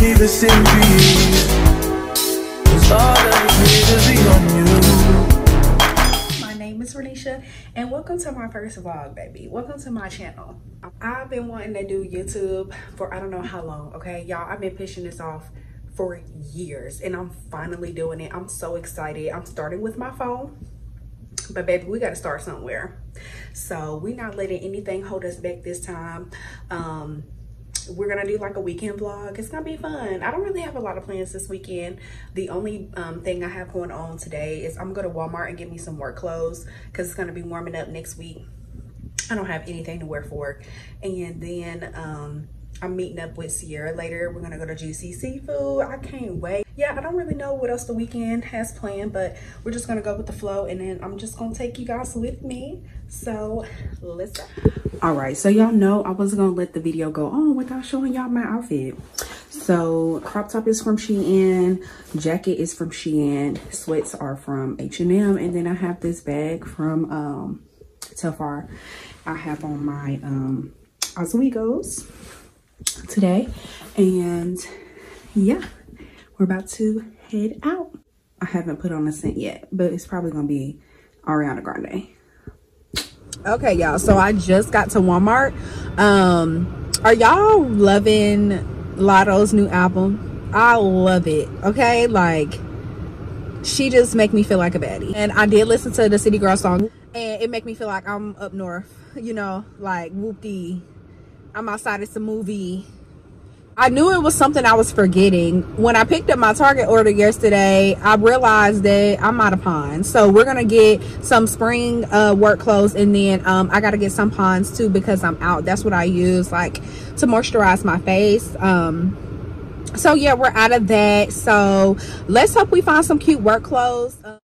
be the same breeze. 'Cause all of me be on you. My name is Renisha, and welcome to my first vlog, baby. Welcome to my channel. I've been wanting to do YouTube for I don't know how long, okay? Y'all, I've been pushing this off for years, and I'm finally doing it. I'm so excited. I'm starting with my phone, but baby, we got to start somewhere. So we're not letting anything hold us back this time. We're gonna do like a weekend vlog. It's gonna be fun. I don't really have a lot of plans this weekend. The only thing I have going on today is I'm gonna go to Walmart and get me some work clothes because it's gonna be warming up next week. I don't have anything to wear for it. And then I'm meeting up with Sierra later. We're gonna go to Juicy Seafood. I can't wait. Yeah, I don't really know what else the weekend has planned, but we're just gonna go with the flow, and then I'm just gonna take you guys with me. So let's go. All right, so y'all know I wasn't gonna let the video go on without showing y'all my outfit. So crop top is from Shein, jacket is from Shein, sweats are from H&M, and then I have this bag from Telfar. I have on my Oswego's today, and yeah, we're about to head out. I haven't put on a scent yet, but it's probably gonna be Ariana Grande. Okay, y'all, so I just got to Walmart. Are y'all loving Latto's new album? I love it. Okay, like, she just make me feel like a baddie. And I did listen to the City Girl song, and it make me feel like I'm up north, you know, like whoop-dee, I'm outside, it's a movie. I knew it was something I was forgetting. When I picked up my Target order yesterday, I realized that I'm out of ponds. So we're gonna get some spring work clothes, and then I gotta get some ponds too because I'm out. That's what I use, like, to moisturize my face. So yeah, we're out of that. So let's hope we find some cute work clothes.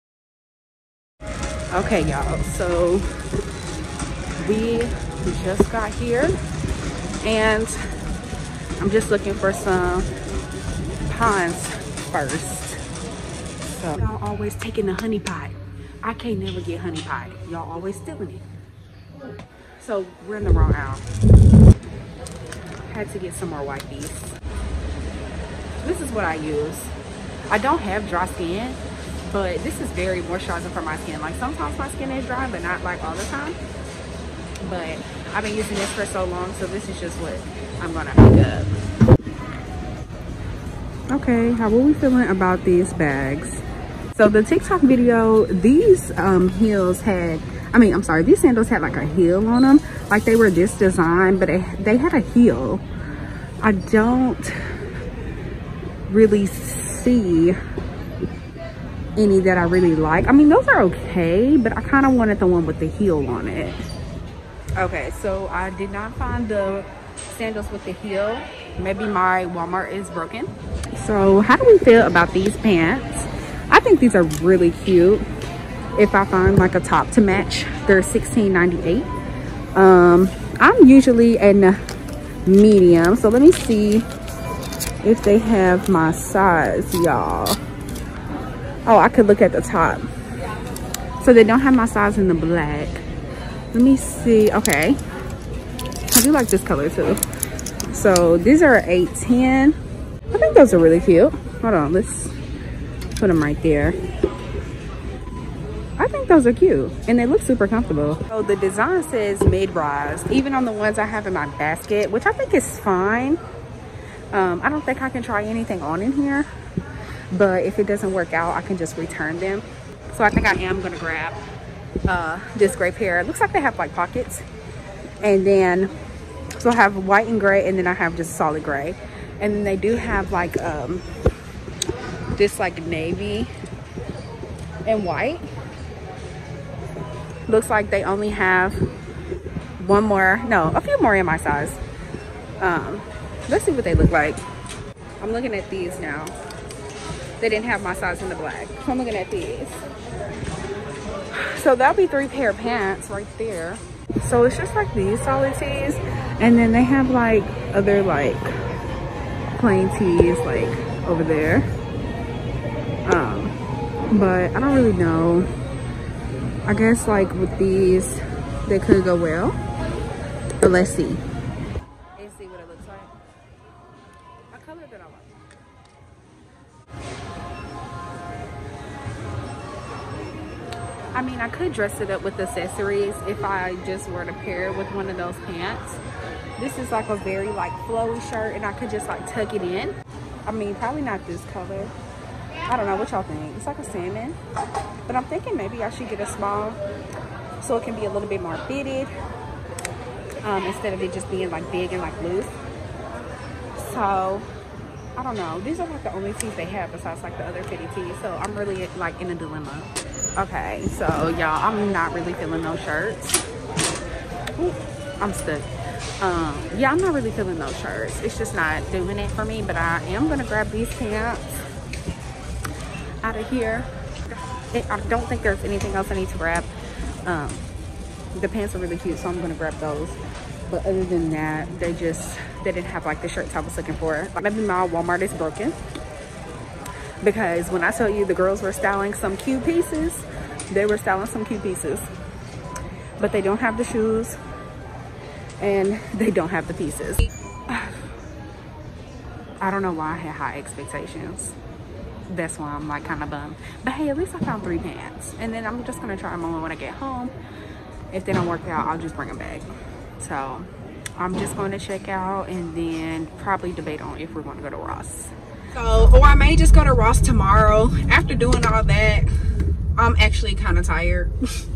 Okay, y'all, so we just got here, and I'm just looking for some ponds first. So y'all always taking the honey pot. I can't never get honey pot. Y'all always stealing it. So we're in the wrong aisle. Had to get some more wipes. This is what I use. I don't have dry skin, but this is very moisturizing for my skin. Like, sometimes my skin is dry, but not like all the time. But I've been using this for so long, so this is just what I'm gonna pick up. Okay, how are we feeling about these bags? So the TikTok video, these heels had, these sandals had like a heel on them. Like, they were this design, but they had a heel. I don't really see any that I really like. I mean, those are okay, but I kind of wanted the one with the heel on it. Okay, so I did not find the sandals with the heel. Maybe my Walmart is broken. So how do we feel about these pants? I think these are really cute. If I find like a top to match, they're $16.98. I'm usually in medium, so let me see if they have my size, y'all. Oh, I could look at the top. So they don't have my size in the black. Let me see. Okay, I do like this color too. So these are 8.10. I think those are really cute. Hold on, let's put them right there. I think those are cute, and they look super comfortable. So the design says mid-rise, even on the ones I have in my basket, which I think is fine. I don't think I can try anything on in here, but if it doesn't work out, I can just return them. So I think I am gonna grab this gray pair. It looks like they have like pockets, and then so I have white and gray, and then I have just solid gray, and then they do have like this like navy and white. Looks like they only have a few more in my size. Let's see what they look like. I'm looking at these now. They didn't have my size in the black, so I'm looking at these. So that'll be 3 pair of pants right there. So it's just like these solid tees, and then they have like other like plain tees like over there. But I don't really know. I guess like with these, they could go well. But let's see. Let's see what it looks like. A color that I like. I mean, I could dress it up with accessories if I just were to pair it with one of those pants. This is like a very like flowy shirt, and I could just like tuck it in. I mean, probably not this color. I don't know, what y'all think? It's like a salmon, but I'm thinking maybe I should get a small so it can be a little bit more fitted, instead of it just being like big and like loose. So I don't know, these are like the only tees they have besides like the other fitted tees, so I'm really like in a dilemma. Okay, so y'all, I'm not really feeling those shirts. Ooh, I'm stuck. Yeah, I'm not really feeling those shirts. It's just not doing it for me, but I am gonna grab these pants out of here. I don't think there's anything else I need to grab. The pants are really cute, so I'm gonna grab those. But other than that, they didn't have like the shirts I was looking for. Maybe my Walmart is broken, because when I tell you the girls were styling some cute pieces, they were styling some cute pieces, but they don't have the shoes and they don't have the pieces. I don't know why I had high expectations. That's why I'm like kind of bummed. But hey, at least I found 3 pants, and then I'm just gonna try them on when I get home. If they don't work out, I'll just bring them back. So I'm just going to check out and then probably debate on if we're going to go to Ross. So, or I may just go to Ross tomorrow. After doing all that, I'm actually kind of tired.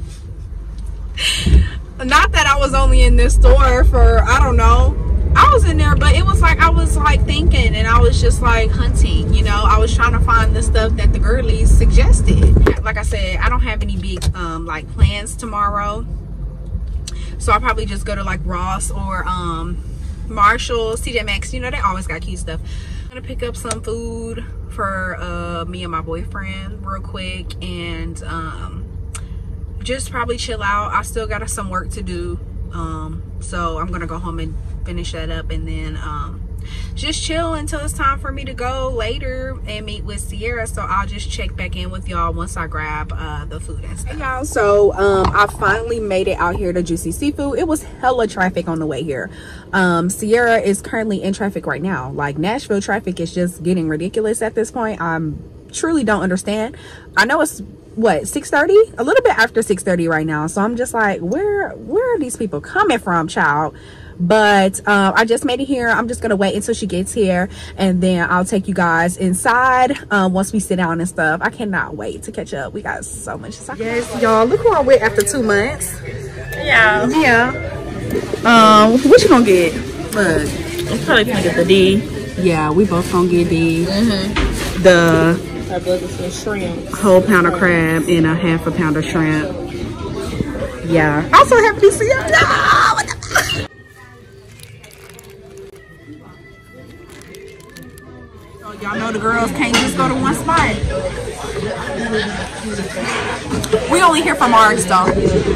Not that I was only in this store for, I don't know, I was in there, but it was like I was like thinking, and I was just like hunting, you know. I was trying to find the stuff that the girlies suggested. Like I said, I don't have any big like plans tomorrow, so I'll probably just go to like Ross or Marshalls, TJ Maxx. You know, they always got cute stuff. I'm gonna pick up some food for me and my boyfriend real quick, and just probably chill out. I still got some work to do, so I'm gonna go home and finish that up, and then just chill until it's time for me to go later and meet with Sierra. So I'll just check back in with y'all once I grab the food and stuff. Hey y'all, so I finally made it out here to Juicy Seafood. It was hella traffic on the way here. Sierra is currently in traffic right now. Like, Nashville traffic is just getting ridiculous at this point. I truly don't understand. I know it's what, 6:30, a little bit after 6:30 right now, so I'm just like, where are these people coming from, child? But I just made it here. I'm just gonna wait until she gets here, and then I'll take you guys inside once we sit down and stuff. I cannot wait to catch up. We got so much to talk about. Yes, y'all, look who I'm with after 2 months. Yeah. What you gonna get? Look, I'm probably gonna get the D. yeah, we both gonna get the I bought some shrimp. whole pound of crab and a half a pound of shrimp. Yeah, I'm so happy to see you. Y'all know the girls can't just go to one spot. We only here for Marks though.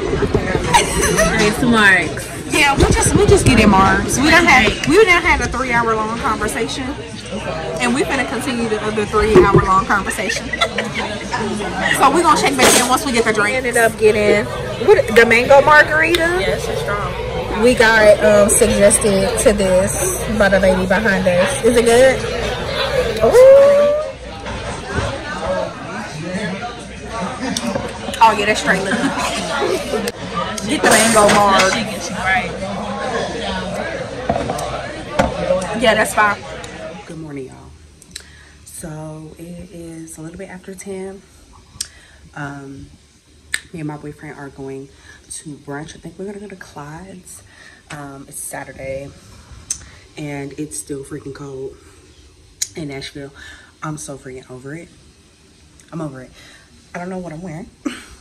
It's Marks. Yeah, we just get in Marks. We done had a 3-hour long conversation, and we finna continue the other 3-hour long conversation. So we gonna check back in once we get the drink. Ended up getting the mango margarita. Yes, it's strong. We got suggested to this by the lady behind us. Is it good? Ooh. Oh yeah, that's straight liquor. Get the mango marg. Right. Yeah, that's fine. Good morning, y'all. So it is a little bit after 10. Me and my boyfriend are going to brunch. I think we're gonna go to Clyde's. It's Saturday and it's still freaking cold in Nashville. I'm so freaking over it. I'm over it. I don't know what I'm wearing.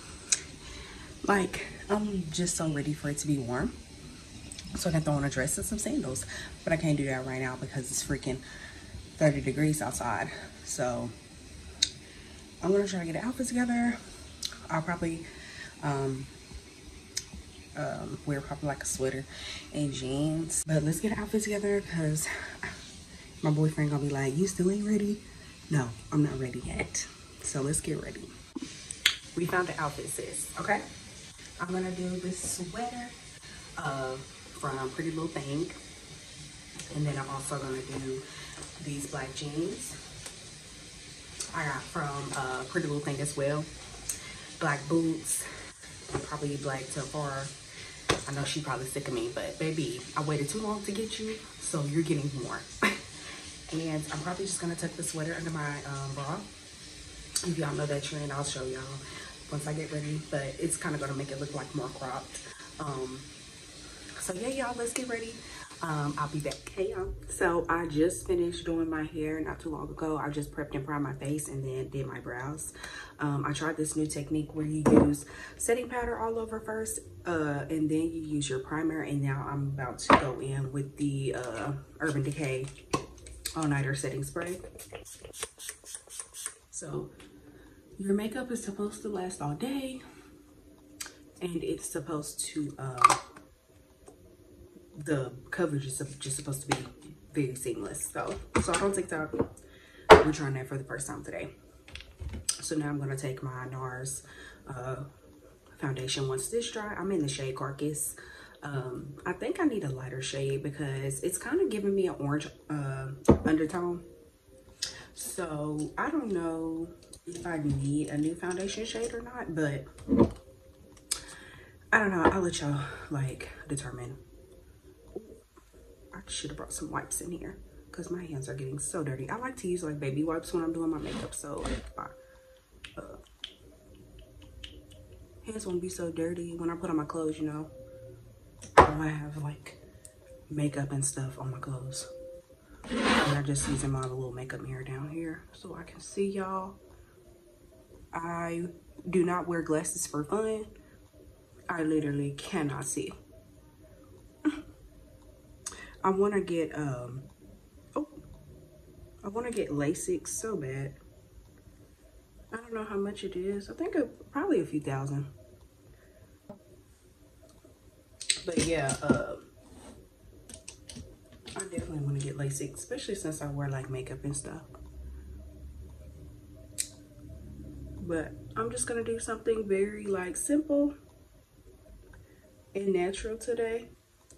Like, I'm just so ready for it to be warm, so I can throw on a dress and some sandals, but I can't do that right now because it's freaking 30 degrees outside. So I'm gonna try to get an outfit together. I'll probably wear probably like a sweater and jeans, but let's get an outfit together because my boyfriend gonna be like, you still ain't ready? No, I'm not ready yet. So let's get ready. We found the outfit, sis. Okay, I'm gonna do this sweater from Pretty Little Thing, and then I'm also gonna do these black jeans I got from Pretty Little Thing as well. Black boots, probably like till far. I know she probably sick of me, but baby, I waited too long to get you, so you're getting more. And I'm probably just gonna tuck the sweater under my bra. If y'all know that trend, I'll show y'all once I get ready, but it's kind of gonna make it look like more cropped. So yeah, y'all, let's get ready. I'll be back. Hey y'all, so I just finished doing my hair not too long ago. I just prepped and primed my face and then did my brows. I tried this new technique where you use setting powder all over first, and then you use your primer, and now I'm about to go in with the Urban Decay All Nighter Setting Spray. So your makeup is supposed to last all day, and it's supposed to the coverage is just supposed to be very seamless. So I don't TikTok. We're trying that for the first time today. So now I'm gonna take my NARS foundation. Once this dry, I'm in the shade Carcass. I think I need a lighter shade because it's kind of giving me an orange undertone. So I don't know if I need a new foundation shade or not, but I don't know. I'll let y'all like determine. I should have brought some wipes in here because my hands are getting so dirty. I like to use like baby wipes when I'm doing my makeup, so like my hands won't be so dirty when I put on my clothes, you know. I have like makeup and stuff on my clothes, and I just using my little makeup mirror down here so I can see y'all. I do not wear glasses for fun. I literally cannot see. I want to get I want to get LASIK so bad. I don't know how much it is. I think probably a few thousand. But yeah, I definitely want to get LASIK, especially since I wear like makeup and stuff. But I'm just gonna do something very like simple and natural today.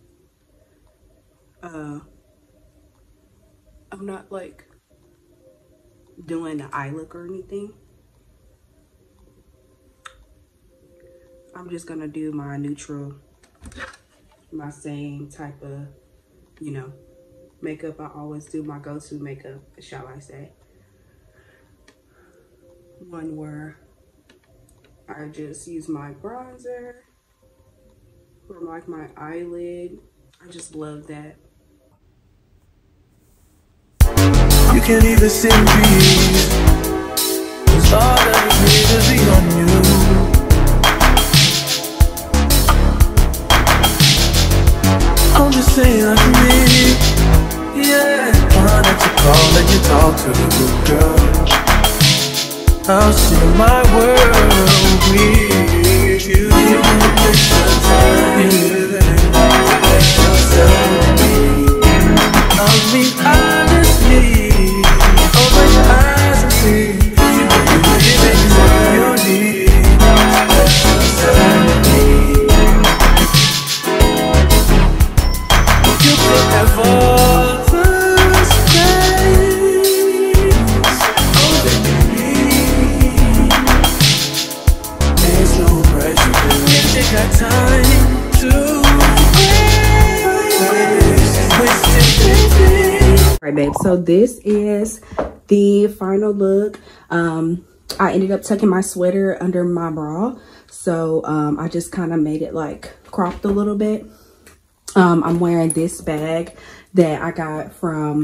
I'm not like doing the eye look or anything. I'm just gonna do my neutral, my same type of, you know, makeup. I always do my go-to makeup, shall I say. One where I just use my bronzer for like my eyelid. I just love that. You can't even see me, 'cause all that is to be on you. I'm just saying that for me, yeah. Fine that you call and you talk to the good girl. I'll see my world with you. You can take some time, take yourself with me. I'll be honestly, open your eyes and see. You know you really what you need. Take yourself with me. You can have all the space, all that you need. There's no pressure if you got time to All right, babe, so this is the final look. I ended up tucking my sweater under my bra, so I just kind of made it like cropped a little bit. I'm wearing this bag that I got from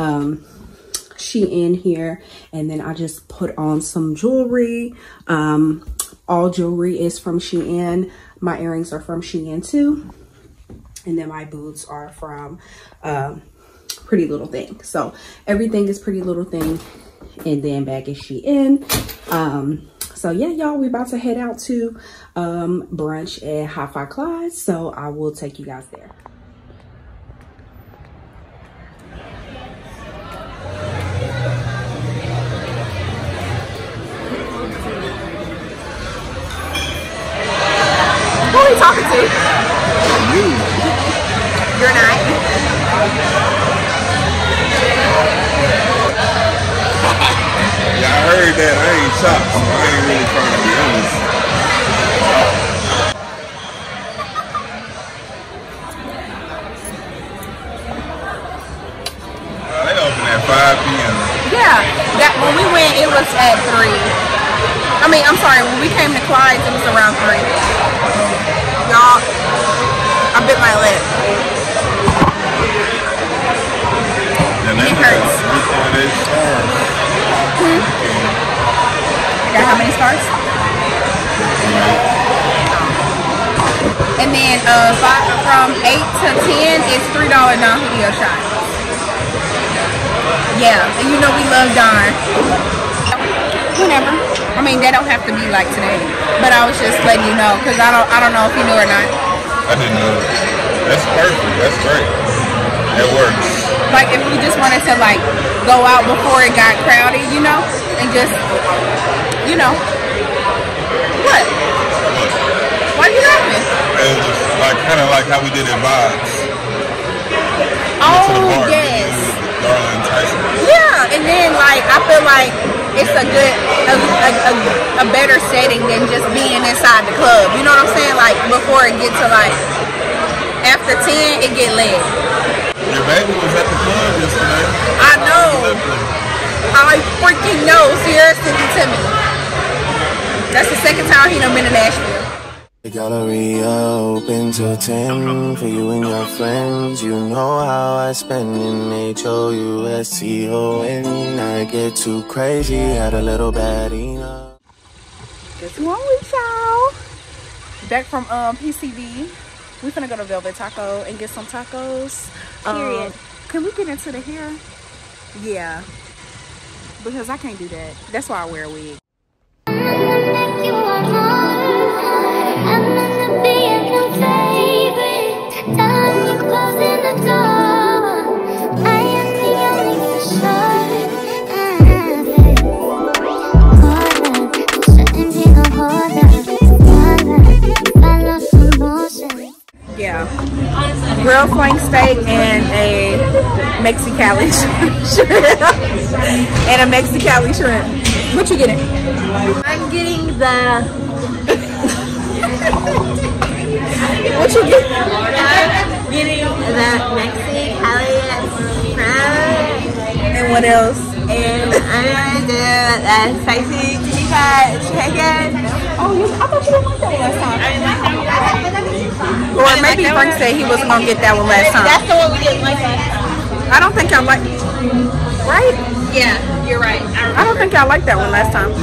Shein here, and then I just put on some jewelry. All jewelry is from Shein. My earrings are from Shein too, and then my boots are from Pretty Little Thing. So everything is Pretty Little Thing, and then bag is Shein. So yeah, y'all, we about to head out to brunch at Hi-Fi Clyde, so I will take you guys there. Who are you talking to? You. You're not. Yeah, I heard that. I ain't shocked, so I ain't really trying to be honest. That when we went, it was at 3. I mean, I'm sorry, when we came to Clyde's, it was around 3. Y'all, I bit my lip. And it hurts. Got how many stars? And then from 8 to 10 is $3 Don Julio shot. Yeah, and you know we love Don. Whenever. I mean, they don't have to be like today, but I was just letting you know because I don't know if you knew or not. I didn't know. That's perfect. That's great. That works. Like if we just wanted to like go out before it got crowded, you know, and just, you know, what? Why are you laughing? It was like kind of like how we did at Vibes. Oh yes. Darla and Tyson. Yeah, and then like I feel like it's a good, a better setting than just being inside the club. You know what I'm saying? Like before it gets to like after 10, it get lit. Your baby was at the club yesterday. I know. I freaking know. Sierra sent it to me. That's the second time he done been to Nashville. The gallery open till 10 for you and your friends. You know how I spend in HOUSTON. I get too crazy, had a little bad enough. Guess who I'm with, y'all? Back from PCD. We finna go to Velvet Taco and get some tacos. Period. Can we get into the hair? Yeah. Because I can't do that. That's why I wear a wig. Yeah, grilled flank steak and a Mexicali shrimp. And a Mexicali shrimp. What you getting? I'm getting the. What you getting? I'm getting the Mexicali shrimp. And what else? And I'm gonna do the spicy chicken. Oh, I thought you didn't like that one last time. Or maybe Frank said he wasn't gonna get that one last time. That's the one we didn't like last time. I don't think I like. Right? Yeah, you're right. I don't think I liked that one last time.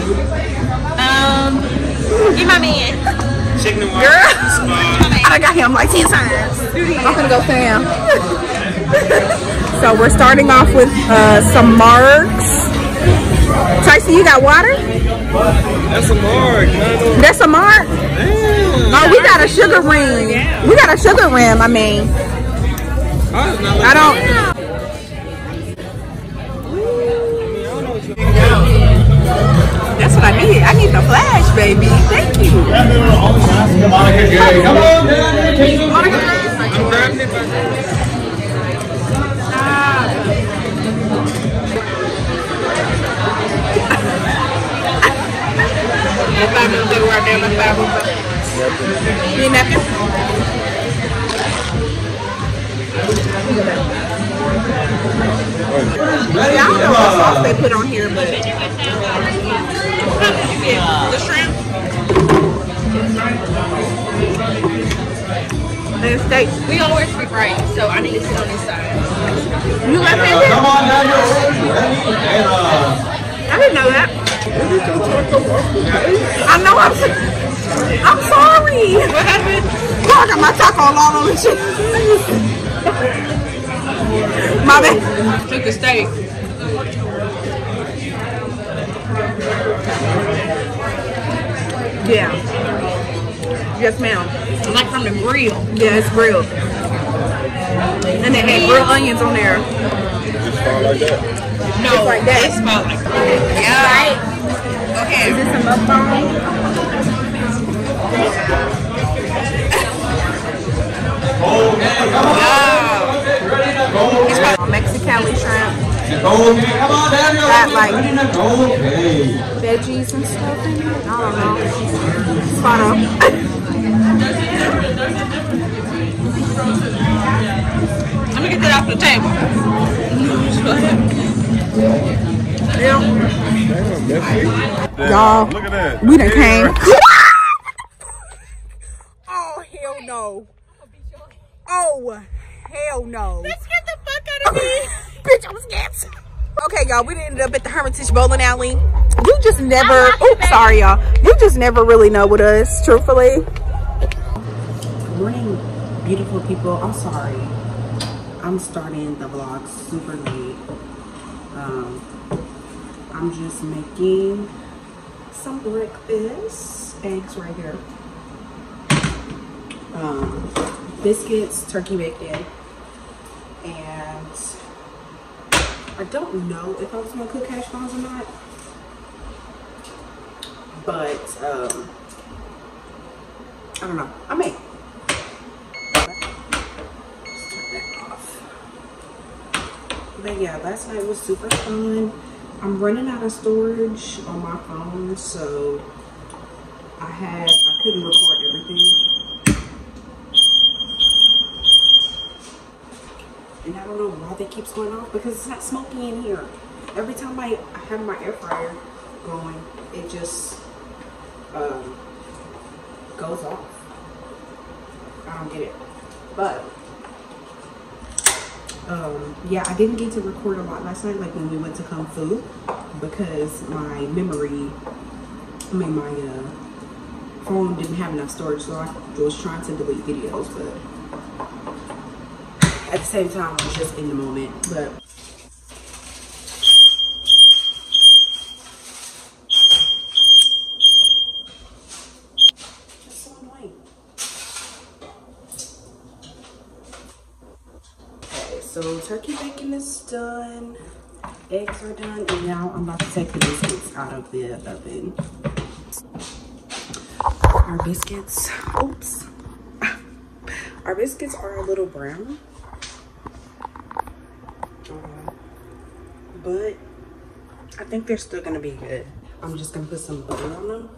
Give my man. Girl, I got him like 10 times. I'm gonna go Sam. So we're starting off with some marks. Tyson, you got water? That's a mark. That's a mark? Oh, we got a sugar rim. We got a sugar rim, I mean. I don't. That's what I need. I need the flash, baby. Thank you. Come on, Monica. I'm grabbing it back. Need a napkin? I don't know what sauce they put on here, but the shrimp and steak. We always be right, so I need to sit on this side. You left it there? Come on down your I didn't know that. I know. I'm sorry. What happened? Oh, I got my taco all on the shit. My bad. Took the steak. Yeah. Yes, ma'am. Like from the grill. Yeah, it's grilled. And they had grilled onions on there. like that. No, It's like that. It's about like that. Yeah. Right? Okay. Is this a mukbang? It's called Mexicali shrimp. Got like veggies and stuff in it. I don't know. Spot on. Let me get that off the table. Y'all, Look at that. we done came. Oh, hell no. Oh, hell no. Bitch, get the fuck out of me. Bitch, I was scared. Okay, y'all, we ended up at the Hermitage Bowling Alley. You just never, oops, sorry, y'all. You just never really know with us, truthfully. Good morning, beautiful people. I'm sorry. I'm starting the vlog super late. I'm just making some breakfast. Eggs right here. Biscuits, turkey bacon, and I don't know if I was gonna cook hash browns or not, but I don't know. I may. But yeah, last night was super fun. I'm running out of storage on my phone, so I couldn't record everything. And I don't know why that keeps going off, because it's not smoky in here. Every time I have my air fryer going, it just goes off. I don't get it. But yeah, I didn't get to record a lot last night, like when we went to Kung Fu, because my phone didn't have enough storage, so I was trying to delete videos, but at the same time, I was just in the moment. But just so annoying. Okay, so turkey bacon is done, eggs are done, and now I'm about to take the biscuits out of the oven. Our biscuits, oops. Our biscuits are a little brown. But I think they're still gonna be good. I'm just gonna put some butter on them.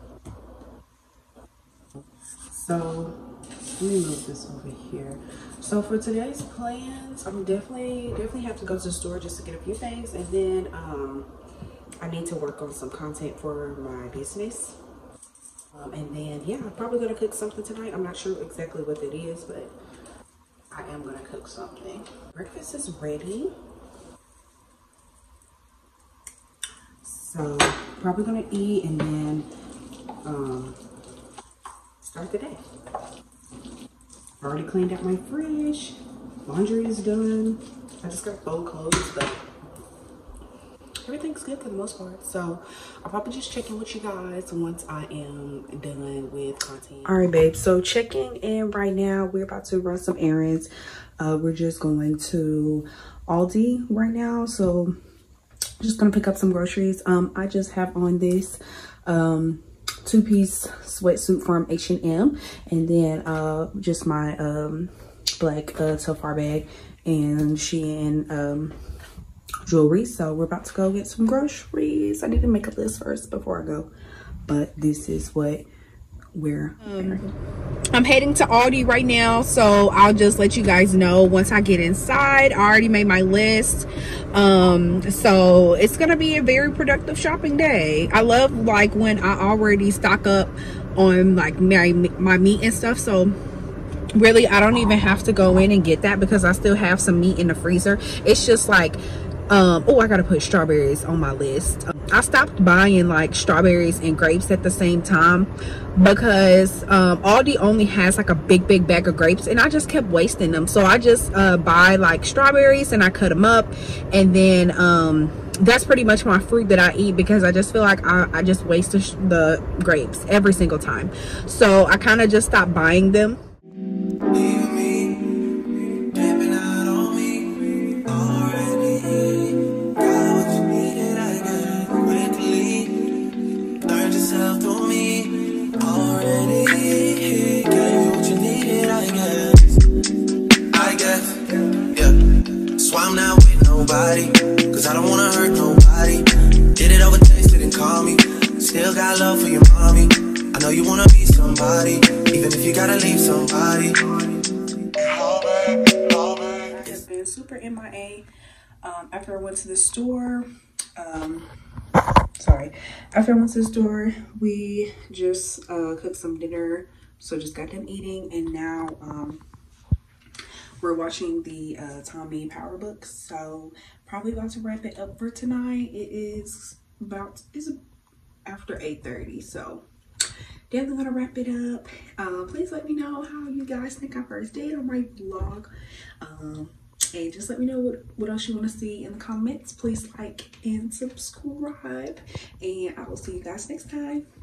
So let me move this over here. So for today's plans, I'm definitely have to go to the store just to get a few things, and then I need to work on some content for my business. And then yeah, I'm probably gonna cook something tonight. I'm not sure exactly what it is, but I am gonna cook something. Breakfast is ready. So probably gonna eat and then start the day. I already cleaned out my fridge. Laundry is done. I just got fold clothes, but everything's good for the most part. So I'll probably just check in with you guys once I am done with content. All right, babe. So checking in right now. We're about to run some errands. We're just going to Aldi right now. So just gonna pick up some groceries. I just have on this two-piece sweatsuit from H&M, and then just my black Telfar bag and Shein jewelry. So we're about to go get some groceries. I need to make a list first before I go, but this is what we're I'm heading to Aldi right now, so I'll just let you guys know once I get inside. I already made my list, so it's gonna be a very productive shopping day. I love like when I already stock up on like my meat and stuff, so really I don't even have to go in and get that because I still have some meat in the freezer. It's just like oh, I gotta put strawberries on my list. I stopped buying like strawberries and grapes at the same time because Aldi only has like a big bag of grapes, and I just kept wasting them. So I just buy like strawberries and I cut them up, and then that's pretty much my fruit that I eat, because I just feel like I just waste the grapes every single time. So I kind of just stopped buying them. Cause I don't wanna hurt nobody. Did it over text, didn't call me. Still got love for your mommy. I know you wanna be somebody, even if you gotta leave somebody. Just been super MIA. After I went to the store, Sorry, after I went to the store, we just cooked some dinner. So just got done eating, and now we're watching the Tommy Power Books. So probably about to wrap it up for tonight. It's after 8:30, so definitely gonna wrap it up. Please let me know how you guys think I first did on my vlog, and just let me know what else you want to see in the comments. Please like and subscribe, and I will see you guys next time.